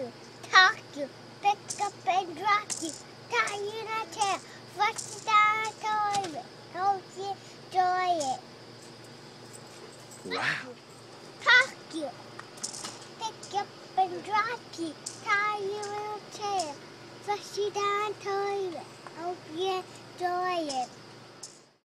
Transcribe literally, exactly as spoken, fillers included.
you, talk you, pick up and drop you, tie you in a chair, flush you down a toilet, hope you enjoy it. Wow. Talk you, pick up and drop you, tie you in a chair, flush you down a toilet, hope you enjoy it.